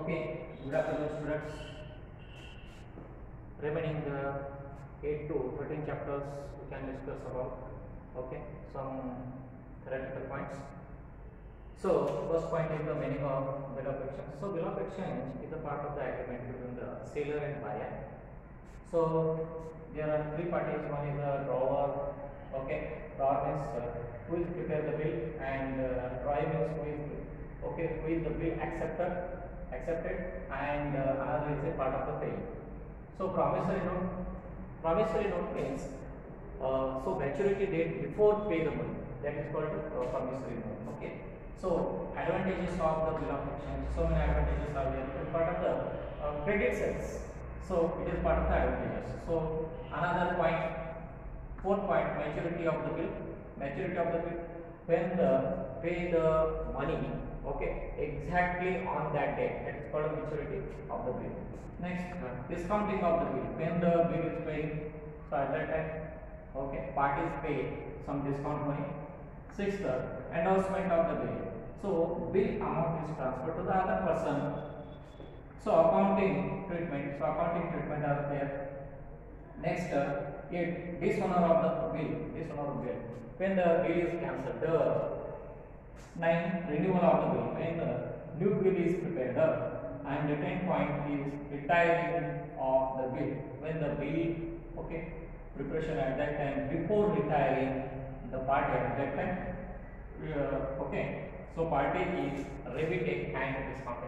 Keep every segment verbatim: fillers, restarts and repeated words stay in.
Okay, good afternoon students. Remaining uh, eight to thirteen chapters we can discuss about, okay, some theoretical points. So first point is the meaning of bill of exchange. So bill of exchange is a part of the agreement between the seller and buyer. So there are three parties. One is the drawer, okay, drawer means uh, who is prepare the bill, and uh, drawer means who is, okay, who is the bill accepted accepted and uh, another is a part of the pay. So promissory note, promissory note means uh, so maturity date before pay the money, that is called uh, promissory note. Okay. So advantages of the bill of exchange. So many advantages are there. It is part of the uh, credit sales. So it is part of the advantages. So another point, fourth point, maturity of the bill. Maturity of the bill, when the pay the money, okay, exactly on that day, that is called maturity of the bill. Next, discounting of the bill, when the bill is paid, so at that time, okay, parties pay some discount money. Sixth, endorsement of the bill. So bill amount is transferred to the other person. So accounting treatment. So accounting treatment are there. Next, uh, it dishonor of the bill. Dishonor of bill. When the bill is cancelled. The nine, renewal of the bill. When the new bill is prepared. Uh, and the ten point is retiring of the bill. When the bill, okay, preparation at that time before retiring the party at that time. Uh, okay. So party is rebated and discounted.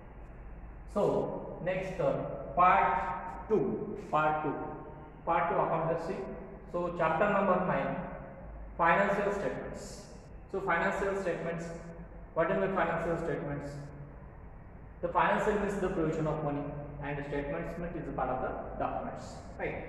So next uh, part two, part two, part two accountancy. So chapter number nine, financial statements. So financial statements. What are the financial statements? The financial means the provision of money, and the statements means is a part of the documents, right?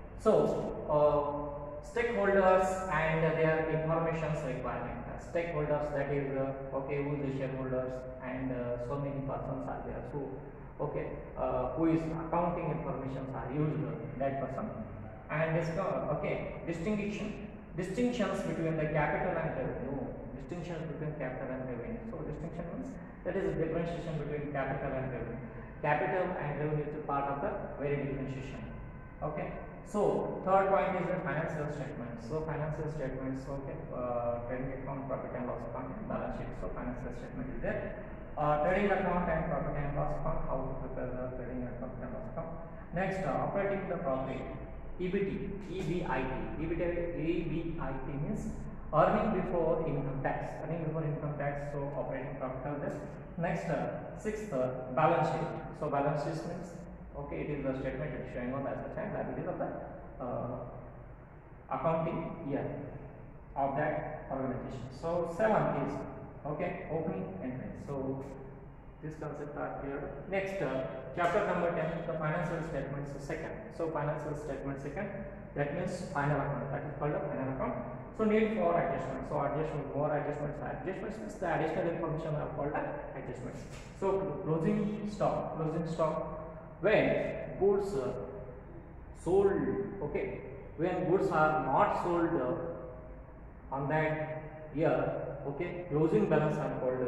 So uh, stakeholders and their information requirement. Stakeholders, that is uh, okay, who is the shareholders, and uh, so many persons are there. So okay, uh, who is accounting information are used, uh, that person. And this uh, okay, distinction distinctions between the capital and revenue. Distinctions between capital and revenue. So distinction means that is a differentiation between capital and revenue. Capital and revenue is a part of the very differentiation. Okay. So third point is the financial statements. So financial statements, okay, uh, trading account, profit and loss account, balance sheet. So financial statement is there. Uh, trading account and profit and loss account. How to prepare the trading and profit and loss account. Next, uh, operating the profit. E B T, E B I T. E B T, E B I T means earning before income tax. Earning before income tax. So operating profit are there. Next, uh, sixth, uh, balance sheet. So balance sheet means, okay, it is the statement it is showing on as the time liabilities of the uh, accounting year of that organization. So seventh is, okay, opening entry. So this concept are clear. Next, uh, chapter number ten, the financial statements second. So financial statement second, that means final account. That is called a final account. So need for adjustment. So adjustment, more adjustments. Adjustments means the additional information are called adjustments. So closing stock, closing stock. When goods uh, sold, okay, when goods are not sold uh, on that year, okay, closing balance are called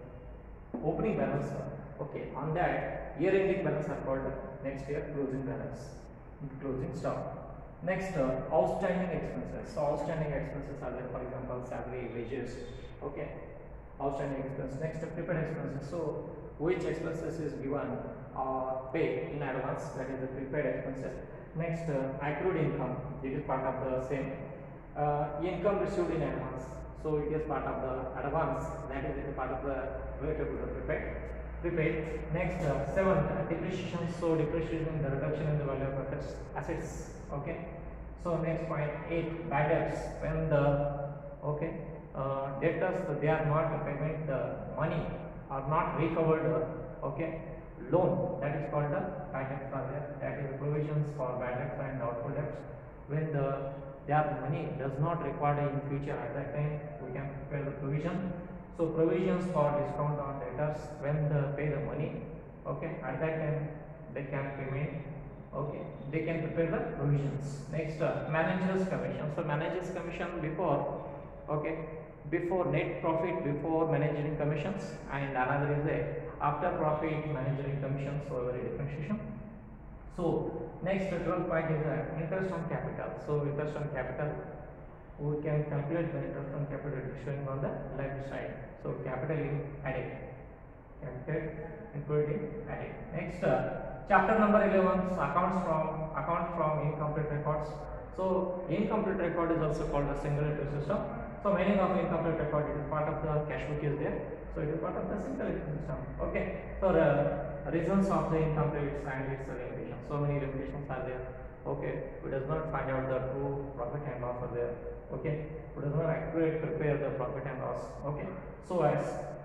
uh, opening balance, uh, okay, on that year ending balance are called uh, next year closing balance, closing stock. Next, uh, outstanding expenses. So outstanding expenses are there, for example, salary, wages, okay, outstanding expense. Next, uh, prepaid expenses. So which expenses is given or paid in advance, that is the prepaid expenses. Next, uh, accrued income, it is part of the same. Uh, income received in advance, so it is part of the advance, that is it is part of the related to the prepaid. Prepaid. Next, uh, seven, uh, depreciation. So depreciation, the reduction in the value of assets. assets. Okay. So next point, eight, bad debts. When the okay uh, debtors they are not payment the money are not recovered, uh, okay, loan, that is called the bad debts are there. That is provisions for bad debts and doubtful debts. When the their money does not require in future, at that time we can prepare the provision. So provisions for discount on debtors when they pay the money, okay, at that time they can payment, okay, they can prepare the provisions. Next, uh, managers commission. So managers commission before, okay, before net profit before managing commissions, and another is a after profit, managerial commission, so very differentiation. So next twelfth point is uh, interest on capital. So interest on capital, we can calculate the interest on capital showing on the left side. So capital in added, capital including added. Next uh, chapter number eleven, accounts from account from incomplete records. So incomplete record is also called a single entry system. So meaning of incomplete record, it is part of the cash book is there. So it is part of the single entry system. Okay. So the reasons of the incomplete and its limitations. So many limitations are there. Okay. We does not find out the true profit and loss are there. Okay. We does not accurately prepare the profit and loss. Okay. So as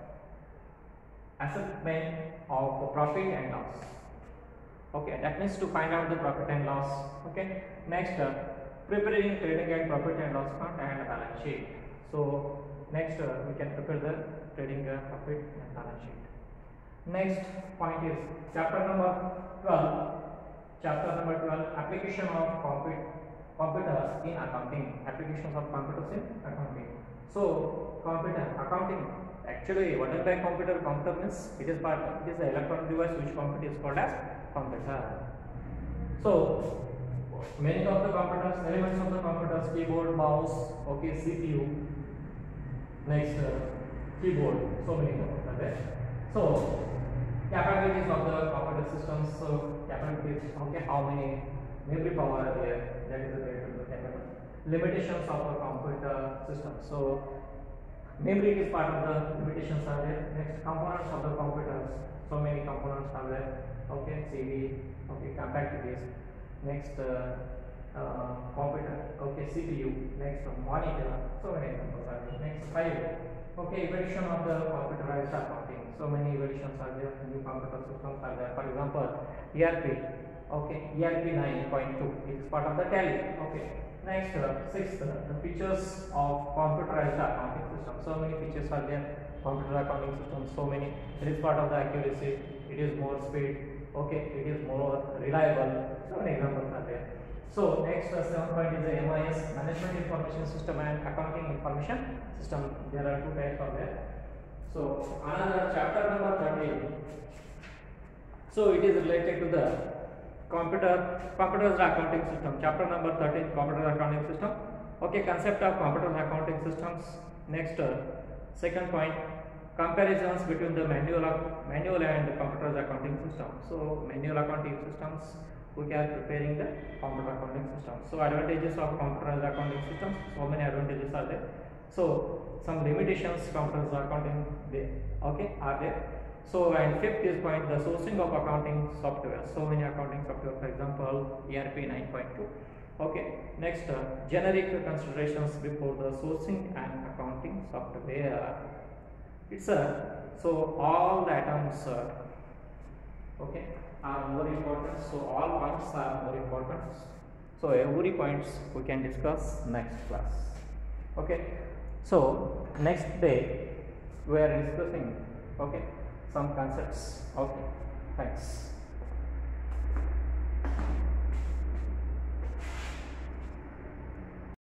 assessment of profit and loss. Okay. That means to find out the profit and loss. Okay. Next. Uh, preparing trading and profit and loss account and balance sheet. So next uh, we can prepare the trading uh, profit and balance sheet. Next point is chapter number twelve. Chapter number twelve, application of comput computers in accounting. Applications of computers in accounting. So computer accounting. Actually, what is by computer? Computer means it is part. It is an electronic device which computer is called as computer. So many of the computers, elements of the computers, keyboard, mouse, okay, C P U, next uh, keyboard, so many computers are there. So capabilities of the computer systems, so capabilities, okay, how many memory power are there, that is the related to the capability. Limitations of the computer system, so memory is part of the limitations are there. Next, components of the computers, so many components are there, okay, C D, okay, compact disk. Next uh, uh, computer, okay, C P U, next uh, monitor, so many examples are there. Next five, okay, evolution of the computerized accounting, so many evolutions are there, new computer systems are there. For example, E R P, okay, E R P nine point two, it is part of the tally, okay. Next uh, sixth, uh, the features of computerized accounting system, so many features are there, computer accounting system, so many, it is part of the accuracy, it is more speed, okay, it is more reliable, so many examples are there. So next uh, seven point is the M I S, management information system and accounting information system. There are two types of there. So another chapter number thirteen. So it is related to the computer computer accounting system. Chapter number thirteen, computer accounting system. Okay, concept of computer accounting systems. Next uh, second point, comparisons between the manual manual and computer accounting system. So manual accounting systems, we are preparing the computer accounting system. So advantages of computer accounting systems, so many advantages are there. So some limitations computer accounting they okay are there. So and fifth is point, the sourcing of accounting software. So many accounting software, for example E R P nine point two. Okay, next uh, generic considerations before the sourcing and accounting software. It's a so all the items uh, okay are more important, so all points are more important, so every points we can discuss next class. Okay, so next day we are discussing okay some concepts. Okay, thanks.